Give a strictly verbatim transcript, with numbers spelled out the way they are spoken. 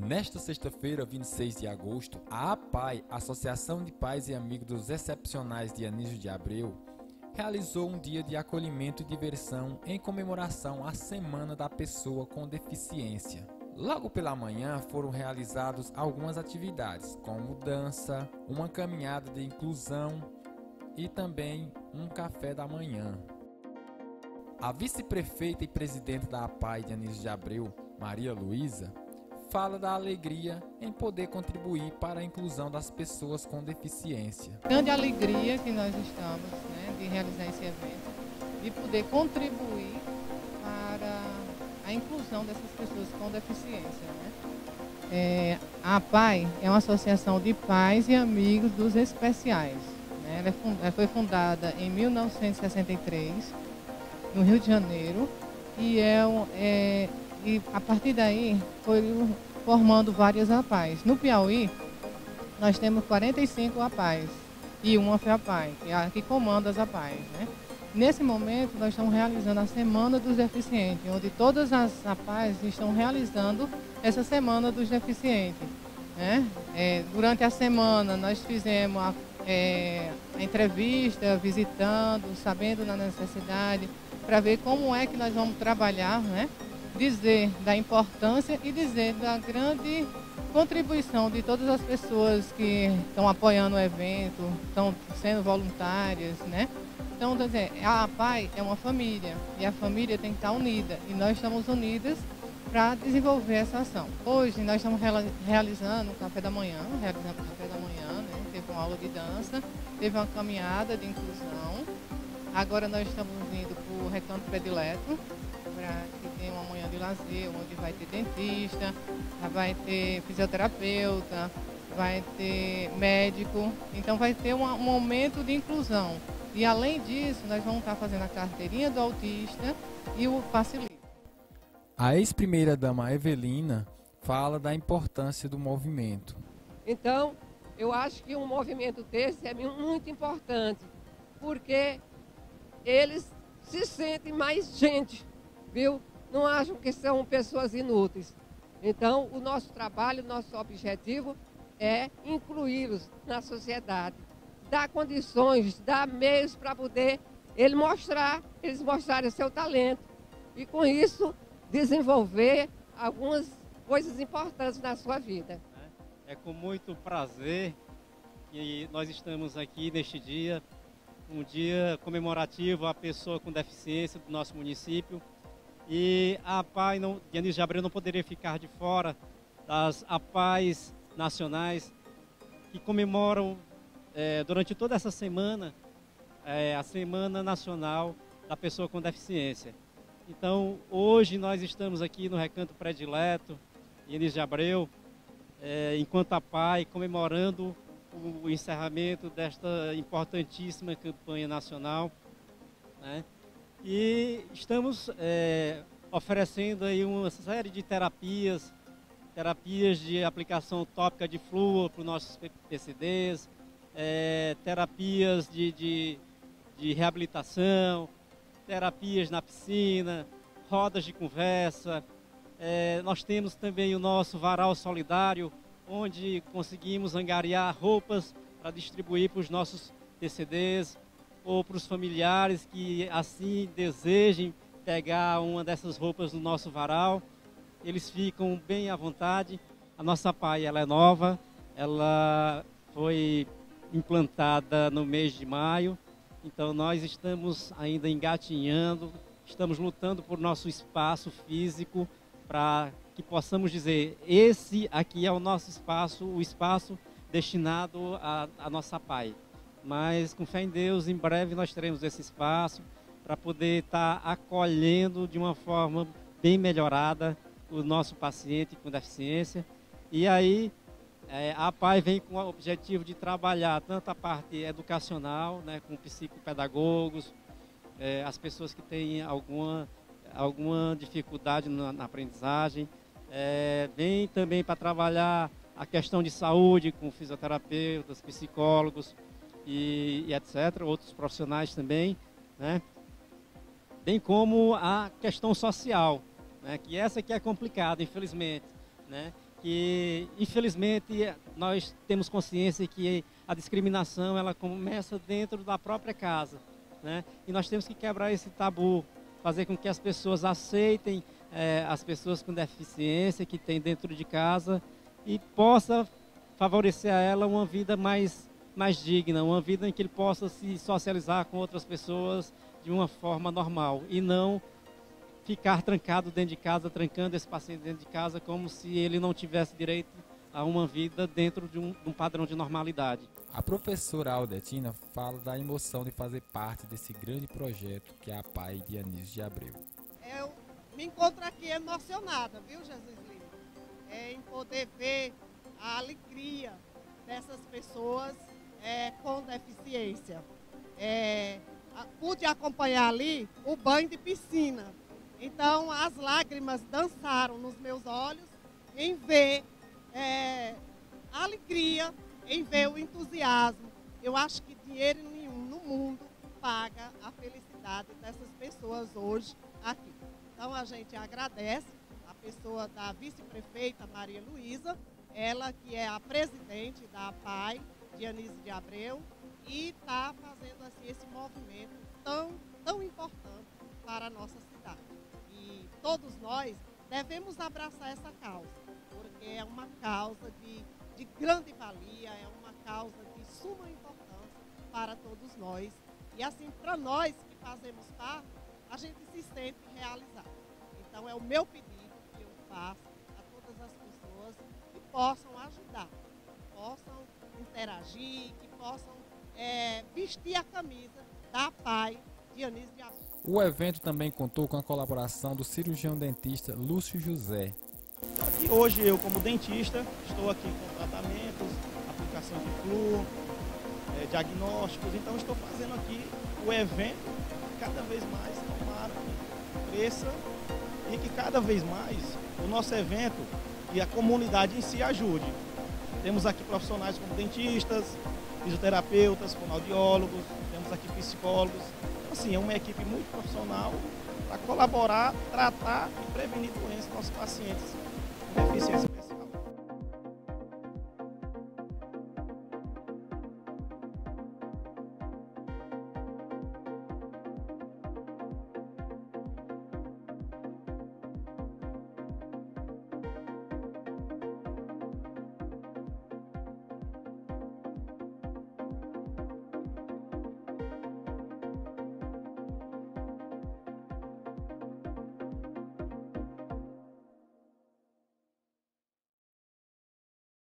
Nesta sexta-feira, vinte e seis de agosto, a APAI, Associação de Pais e Amigos dos Excepcionais de Anísio de Abreu, realizou um dia de acolhimento e diversão em comemoração à Semana da Pessoa com Deficiência. Logo pela manhã foram realizadas algumas atividades, como dança, uma caminhada de inclusão e também um café da manhã. A vice-prefeita e presidente da APAI de Anísio de Abreu, Maria Luísa, fala da alegria em poder contribuir para a inclusão das pessoas com deficiência. Grande alegria que nós estamos, né, de realizar esse evento, de poder contribuir para a inclusão dessas pessoas com deficiência. Né? É, a APAI é uma associação de pais e amigos dos especiais. Né? Ela, é fund, ela foi fundada em mil novecentos e sessenta e três, no Rio de Janeiro, e é, é E a partir daí foi formando várias APAIs. No Piauí, nós temos quarenta e cinco APAIs e uma FEAPAI, que é a que comanda as APAIs. Né? Nesse momento, nós estamos realizando a Semana dos Deficientes, onde todas as APAIs estão realizando essa Semana dos Deficientes. Né? É, durante a semana, nós fizemos a, é, a entrevista, visitando, sabendo da necessidade, para ver como é que nós vamos trabalhar, né? Dizer da importância e dizer da grande contribuição de todas as pessoas que estão apoiando o evento, estão sendo voluntárias, né? Então, dizer, a APAI é uma família e a família tem que estar unida e nós estamos unidas para desenvolver essa ação. Hoje nós estamos realizando o café da manhã, realizando o café da manhã, né? Teve uma aula de dança, teve uma caminhada de inclusão. Agora nós estamos indo para o Recanto Predileto, para que tenha uma manhã de lazer, onde vai ter dentista, vai ter fisioterapeuta, vai ter médico. Então vai ter um momento de inclusão. E além disso, nós vamos estar fazendo a carteirinha do autista e o passe livre. A ex-primeira-dama Evelina fala da importância do movimento. Então, eu acho que um movimento desse é muito importante, porque eles se sentem mais gente, viu? Não acham que são pessoas inúteis. Então, o nosso trabalho, o nosso objetivo é incluí-los na sociedade, dar condições, dar meios para poder ele mostrar, eles mostrarem seu talento e, com isso, desenvolver algumas coisas importantes na sua vida. É com muito prazer que nós estamos aqui neste dia, um dia comemorativo à pessoa com deficiência do nosso município. E a APAI não, de Anísio de Abreu não poderia ficar de fora das APAIs nacionais que comemoram é, durante toda essa semana é, a Semana Nacional da Pessoa com Deficiência. Então, hoje nós estamos aqui no Recanto Predileto, em Anísio de Abreu, é, enquanto APAI, comemorando o encerramento desta importantíssima campanha nacional, né? E estamos é, oferecendo aí uma série de terapias, terapias de aplicação tópica de flúor para os nossos P C Ds, é, terapias de, de, de reabilitação, terapias na piscina, rodas de conversa. É, nós temos também o nosso varal solidário, onde conseguimos angariar roupas para distribuir para os nossos P C Ds ou para os familiares que assim desejem pegar uma dessas roupas no nosso varal. Eles ficam bem à vontade. A nossa APAI, ela é nova, ela foi implantada no mês de maio, então nós estamos ainda engatinhando, estamos lutando por nosso espaço físico para que possamos dizer, esse aqui é o nosso espaço, o espaço destinado à, à nossa APAI. Mas, com fé em Deus, em breve nós teremos esse espaço para poder estar acolhendo de uma forma bem melhorada o nosso paciente com deficiência. E aí, é, a APAI vem com o objetivo de trabalhar tanto a parte educacional, né, com psicopedagogos, é, as pessoas que têm alguma, alguma dificuldade na, na aprendizagem, é, vem também para trabalhar a questão de saúde com fisioterapeutas, psicólogos, E, e etcétera, outros profissionais também, né? Bem como a questão social, né? Que essa que é complicada, infelizmente, né? que, infelizmente, nós temos consciência que a discriminação ela começa dentro da própria casa, né? E nós temos que quebrar esse tabu, fazer com que as pessoas aceitem é, as pessoas com deficiência que tem dentro de casa e possa favorecer a ela uma vida mais, mais digna, uma vida em que ele possa se socializar com outras pessoas de uma forma normal e não ficar trancado dentro de casa, trancando esse paciente dentro de casa como se ele não tivesse direito a uma vida dentro de um, de um padrão de normalidade. A professora Aldetina fala da emoção de fazer parte desse grande projeto que é a APAE de Anísio de Abreu. Eu me encontro aqui emocionada, viu, Jesus Lima? É, em poder ver a alegria dessas pessoas é, com deficiência. É, a, pude acompanhar ali o banho de piscina. Então, as lágrimas dançaram nos meus olhos em ver é, a alegria, em ver o entusiasmo. Eu acho que dinheiro nenhum no mundo paga a felicidade dessas pessoas hoje aqui. Então, a gente agradece a pessoa da vice-prefeita Maria Luísa, ela que é a presidente da APAE de Anísio de Abreu e está fazendo assim, esse movimento tão, tão importante para a nossa cidade. E todos nós devemos abraçar essa causa, porque é uma causa de, de grande valia, é uma causa de suma importância para todos nós. E assim, para nós que fazemos parte, a gente se sente realizado. Então é o meu pedido que eu faço a todas as pessoas que possam ajudar, que possam interagir, que possam é, vestir a camisa da APAE de Anísio de Abreu. O evento também contou com a colaboração do cirurgião dentista Lúcio José. Aqui hoje eu, como dentista, estou aqui com tratamentos, aplicação de flúor, é, diagnósticos, então estou fazendo aqui o evento cada vez mais tomara, cresça e que cada vez mais o nosso evento e a comunidade em si ajude. Temos aqui profissionais como dentistas, fisioterapeutas, fonoaudiólogos, temos aqui psicólogos. Então, assim, é uma equipe muito profissional para colaborar, tratar e prevenir doenças dos nossos pacientes com deficiência.